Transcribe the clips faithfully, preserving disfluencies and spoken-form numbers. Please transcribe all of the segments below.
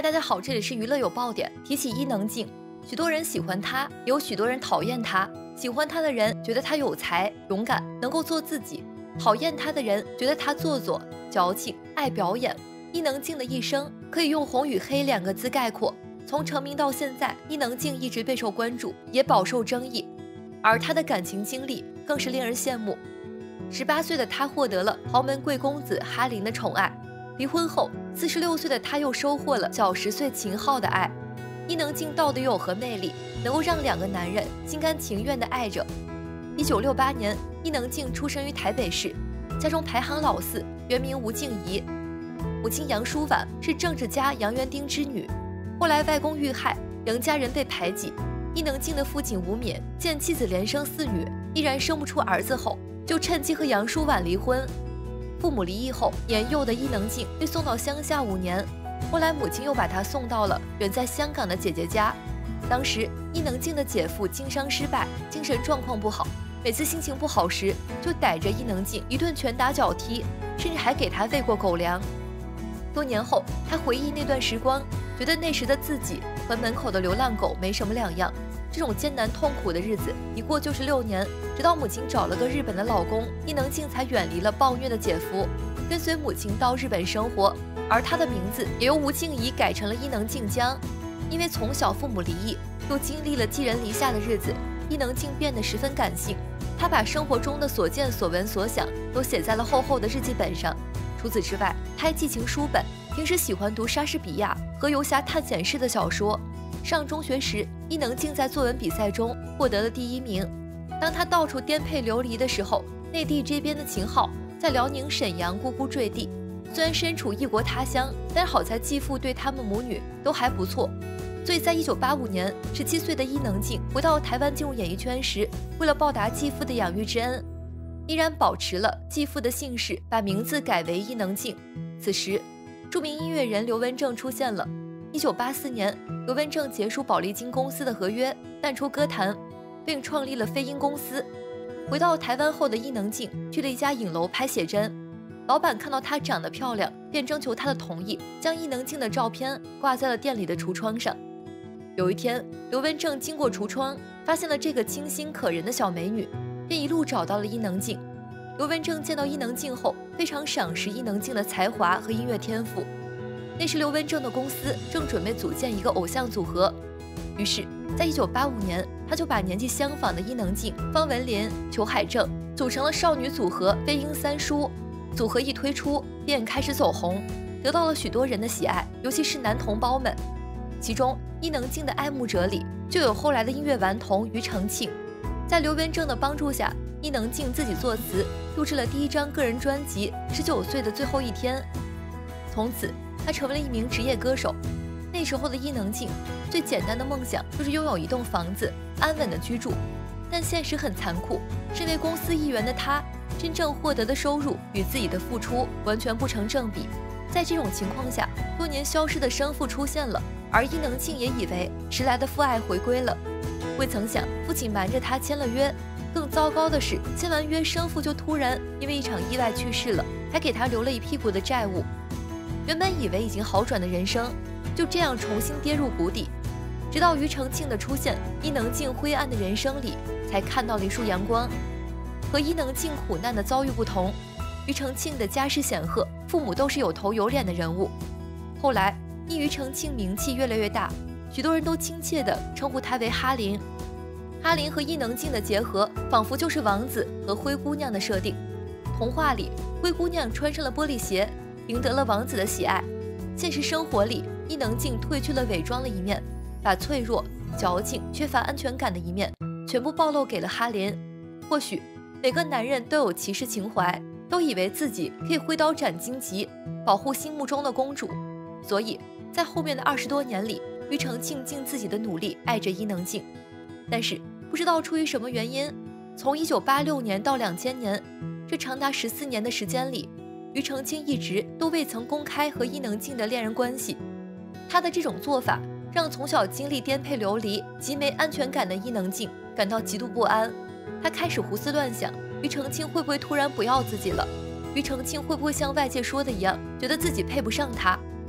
大家好，这里是娱乐有爆点。提起伊能静，许多人喜欢她，也有许多人讨厌她。喜欢她的人觉得她有才、勇敢，能够做自己；讨厌她的人觉得她做作、矫情、爱表演。伊能静的一生可以用红与黑两个字概括。从成名到现在，伊能静一直备受关注，也饱受争议，而她的感情经历更是令人羡慕。十八岁的她获得了豪门贵公子哈林的宠爱，离婚后，四十六岁的她又收获了小十岁秦昊的爱。伊能静道德又有何魅力，能够让两个男人心甘情愿地爱着？一九六八年，伊能静出生于台北市，家中排行老四，原名吴静怡。母亲杨淑婉是政治家杨元丁之女。后来外公遇害，杨家人被排挤。伊能静的父亲吴冕见妻子连生四女，依然生不出儿子后，就趁机和杨淑婉离婚。父母离异后，年幼的伊能静被送到乡下五年。后来母亲又把她送到了远在香港的姐姐家。当时伊能静的姐夫经商失败，精神状况不好，每次心情不好时就逮着伊能静一顿拳打脚踢，甚至还给她喂过狗粮。多年后，她回忆那段时光，觉得那时的自己和门口的流浪狗没什么两样。这种艰难痛苦的日子一过就是六年，直到母亲找了个日本的老公，伊能静才远离了暴虐的姐夫，跟随母亲到日本生活。而她的名字也由吴静怡改成了伊能静江。因为从小父母离异，又经历了寄人篱下的日子，伊能静变得十分感性。她把生活中的所见所闻所想都写在了厚厚的日记本上。除此之外，她还寄情书本，平时喜欢读莎士比亚和游侠探险式的小说。上中学时，伊能静在作文比赛中获得了第一名。当她到处颠沛流离的时候，内地这边的秦昊在辽宁沈阳咕咕坠地。虽然身处异国他乡，但好在继父对他们母女都还不错。所以在一九八五年，十七岁的伊能静回到台湾进入演艺圈时，为了报答继父的养育之恩，依然保持了继父的姓氏，把名字改为伊能静。此时，著名音乐人刘文正出现了。一九八四年，刘文正结束宝丽金公司的合约，淡出歌坛，并创立了飞鹰公司。回到台湾后的伊能静去了一家影楼拍写真，老板看到她长得漂亮，便征求她的同意，将伊能静的照片挂在了店里的橱窗上。有一天，刘文正经过橱窗，发现了这个清新可人的小美女，便一路找到了伊能静。刘文正见到伊能静后，非常赏识伊能静的才华和音乐天赋。那时刘文正的公司正准备组建一个偶像组合，于是在一九八五年，他就把年纪相仿的伊能静、方文琳、裘海正组成了少女组合飞鹰三叔。组合一推出，便开始走红，得到了许多人的喜爱，尤其是男同胞们。其中伊能静的爱慕者里就有后来的音乐顽童庾澄庆。在刘文正的帮助下，伊能静自己作词，录制了第一张个人专辑《十九岁的最后一天》。从此她成为了一名职业歌手。那时候的伊能静最简单的梦想就是拥有一栋房子，安稳的居住。但现实很残酷，身为公司一员的她，真正获得的收入与自己的付出完全不成正比。在这种情况下，多年消失的生父出现了，而伊能静也以为迟来的父爱回归了。未曾想，父亲瞒着他签了约。更糟糕的是，签完约，生父就突然因为一场意外去世了，还给他留了一屁股的债务。原本以为已经好转的人生，就这样重新跌入谷底。直到庾澄庆的出现，伊能静灰暗的人生里才看到了一束阳光。和伊能静苦难的遭遇不同，庾澄庆的家世显赫，父母都是有头有脸的人物。后来因庾澄庆名气越来越大，许多人都亲切地称呼他为哈林。哈林和伊能静的结合，仿佛就是王子和灰姑娘的设定。童话里，灰姑娘穿上了玻璃鞋，赢得了王子的喜爱。现实生活里，伊能静褪去了伪装的一面，把脆弱、矫情、缺乏安全感的一面全部暴露给了哈林。或许每个男人都有骑士情怀，都以为自己可以挥刀斩荆棘，保护心目中的公主。所以在后面的二十多年里，庾澄庆尽自己的努力爱着伊能静。但是不知道出于什么原因，从一九八六年到两千年，这长达十四年的时间里，庾澄庆一直都未曾公开和伊能静的恋人关系。他的这种做法让从小经历颠沛流离、极没安全感的伊能静感到极度不安。他开始胡思乱想，庾澄庆会不会突然不要自己了？庾澄庆会不会像外界说的一样，觉得自己配不上他？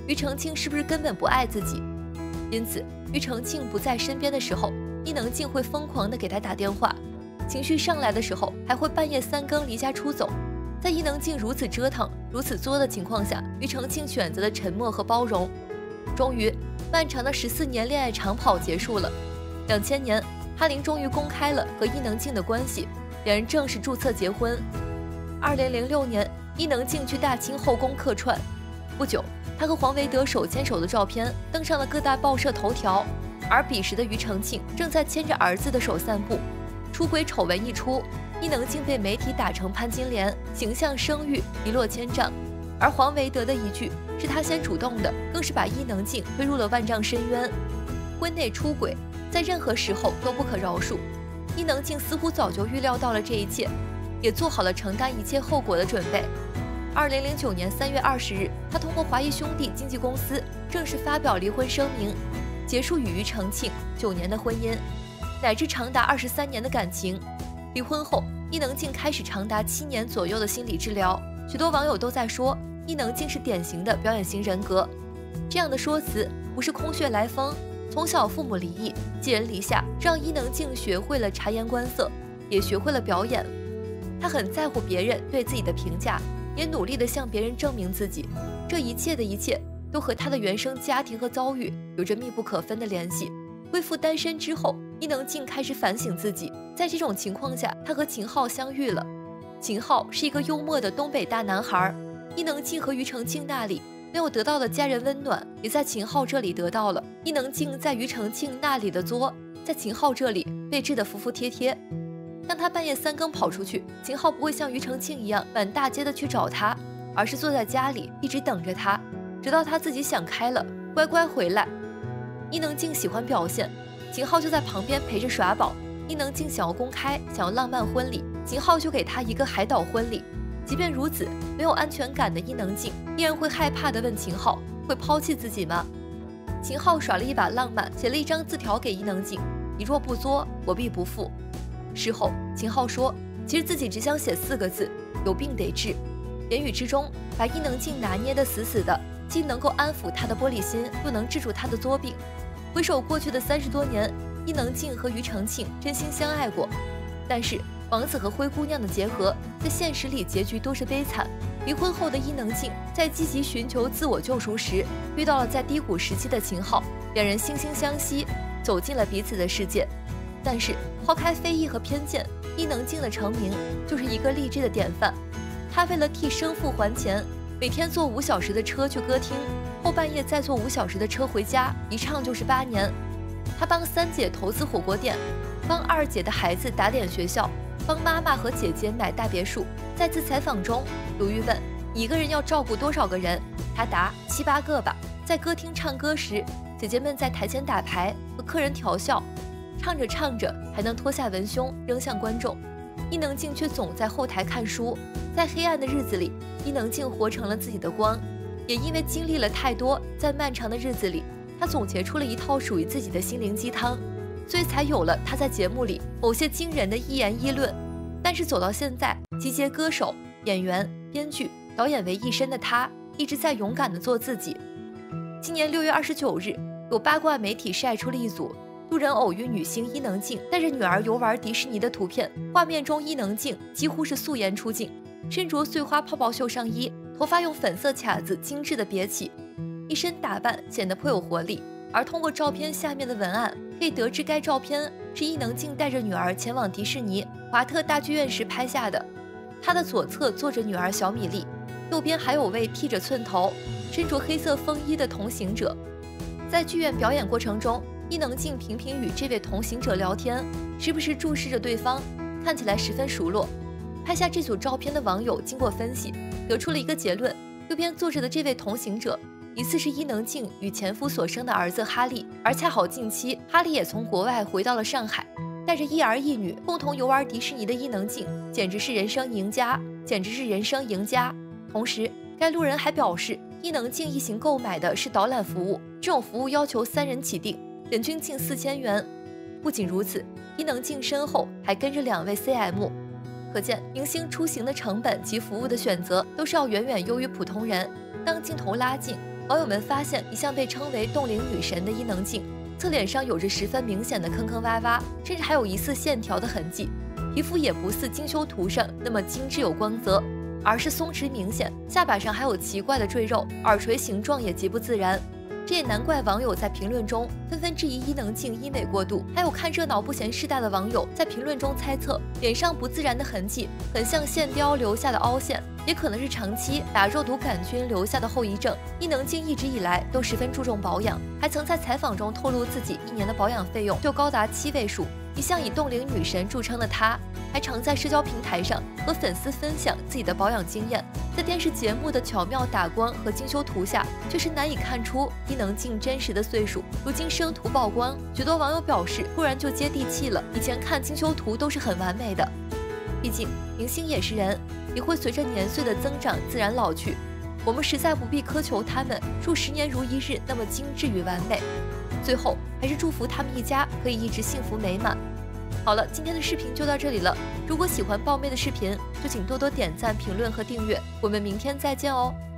庾澄庆是不是根本不爱自己。因此，庾澄庆不在身边的时候，伊能静会疯狂地给他打电话，情绪上来的时候还会半夜三更离家出走。在伊能静如此折腾、如此作的情况下，庾澄庆选择了沉默和包容。终于，漫长的十四年恋爱长跑结束了。两千年，哈林终于公开了和伊能静的关系，两人正式注册结婚。二零零六年，伊能静去大清后宫客串，不久，她和黄维德手牵手的照片登上了各大报社头条。而彼时的庾澄庆正在牵着儿子的手散步，出轨丑闻一出，伊能静被媒体打成潘金莲，形象声誉一落千丈。而黄维德的一句“是他先主动的”，更是把伊能静推入了万丈深渊。婚内出轨，在任何时候都不可饶恕。伊能静似乎早就预料到了这一切，也做好了承担一切后果的准备。二零零九年三月二十日，他通过华谊兄弟经纪公司正式发表离婚声明，结束与庾澄庆九年的婚姻，乃至长达二十三年的感情。离婚后，伊能静开始长达七年左右的心理治疗。许多网友都在说，伊能静是典型的表演型人格。这样的说辞不是空穴来风。从小父母离异，寄人篱下，让伊能静学会了察言观色，也学会了表演。她很在乎别人对自己的评价，也努力地向别人证明自己。这一切的一切都和她的原生家庭和遭遇有着密不可分的联系。恢复单身之后，伊能静开始反省自己。在这种情况下，她和秦昊相遇了。秦昊是一个幽默的东北大男孩，伊能静和庾澄庆那里没有得到的家人温暖，也在秦昊这里得到了。伊能静在庾澄庆那里的作，在秦昊这里被治得服服帖帖。当他半夜三更跑出去，秦昊不会像庾澄庆一样满大街的去找他，而是坐在家里一直等着他，直到他自己想开了，乖乖回来。伊能静喜欢表现，秦昊就在旁边陪着耍宝。伊能静想要公开，想要浪漫婚礼，秦昊就给他一个海岛婚礼。即便如此，没有安全感的伊能静依然会害怕地问秦昊，会抛弃自己吗？秦昊耍了一把浪漫，写了一张字条给伊能静：你若不作，我必不负。事后，秦昊说，其实自己只想写四个字：有病得治。言语之中，把伊能静拿捏得死死的，既能够安抚她的玻璃心，又能治住她的作病。回首过去的三十多年，伊能静和庾澄庆真心相爱过，但是王子和灰姑娘的结合，在现实里结局都是悲惨。离婚后的伊能静在积极寻求自我救赎时，遇到了在低谷时期的秦昊，两人惺惺相惜，走进了彼此的世界。但是抛开非议和偏见，伊能静的成名就是一个励志的典范。她为了替生父还钱，每天坐五小时的车去歌厅，后半夜再坐五小时的车回家，一唱就是八年。她帮三姐投资火锅店，帮二姐的孩子打点学校，帮妈妈和姐姐买大别墅。在次采访中，鲁豫问一个人要照顾多少个人，她答七八个吧。在歌厅唱歌时，姐姐们在台前打牌，和客人调笑，唱着唱着还能脱下文胸扔向观众。伊能静却总在后台看书。在黑暗的日子里，伊能静活成了自己的光。也因为经历了太多，在漫长的日子里，她总结出了一套属于自己的心灵鸡汤，所以才有了她在节目里某些惊人的一言一论。但是走到现在，集结歌手、演员、编剧、导演为一身的她，一直在勇敢地做自己。今年六月二十九日，有八卦媒体晒出了一组路人偶遇女星伊能静带着女儿游玩迪士尼的图片。画面中，伊能静几乎是素颜出镜，身着碎花泡泡袖上衣，头发用粉色卡子精致的别起，一身打扮显得颇有活力。而通过照片下面的文案，可以得知该照片是伊能静带着女儿前往迪士尼华特大剧院时拍下的。她的左侧坐着女儿小米粒，右边还有位剃着寸头、身着黑色风衣的同行者。在剧院表演过程中，伊能静频频与这位同行者聊天，时不时注视着对方，看起来十分熟络。拍下这组照片的网友经过分析，得出了一个结论：右边坐着的这位同行者疑似是伊能静与前夫所生的儿子哈利，而恰好近期哈利也从国外回到了上海，带着一儿一女共同游玩迪士尼的伊能静简直是人生赢家，简直是人生赢家。同时，该路人还表示，伊能静一行购买的是导览服务，这种服务要求三人起订，人均近四千元。不仅如此，伊能静身后还跟着两位 C M， 可见明星出行的成本及服务的选择都是要远远优于普通人。当镜头拉近， 网友们发现一向被称为冻龄女神的伊能静，侧脸上有着十分明显的坑坑洼洼，甚至还有疑似线条的痕迹，皮肤也不似精修图上那么精致有光泽，而是松弛明显，下巴上还有奇怪的赘肉，耳垂形状也极不自然。这也难怪网友在评论中纷纷质疑伊能静医美过度，还有看热闹不嫌事大的网友在评论中猜测，脸上不自然的痕迹很像线雕留下的凹陷，也可能是长期打肉毒杆菌留下的后遗症。伊能静一直以来都十分注重保养，还曾在采访中透露自己一年的保养费用就高达七位数。一向以冻龄女神著称的她，还常在社交平台上和粉丝分享自己的保养经验。在电视节目的巧妙打光和精修图下，却是难以看出伊能静真实的岁数。如今生图曝光，许多网友表示突然就接地气了，以前看精修图都是很完美的。毕竟明星也是人，也会随着年岁的增长自然老去，我们实在不必苛求他们数十年如一日那么精致与完美。最后还是祝福他们一家可以一直幸福美满。好了，今天的视频就到这里了。如果喜欢爆妹的视频，就请多多点赞、评论和订阅。我们明天再见哦。